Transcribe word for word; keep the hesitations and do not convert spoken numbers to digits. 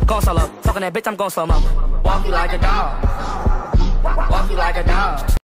Gon' solo. Talking that bitch, I'm gon' slow mo. Walk you like a dog. Walk you like a dog.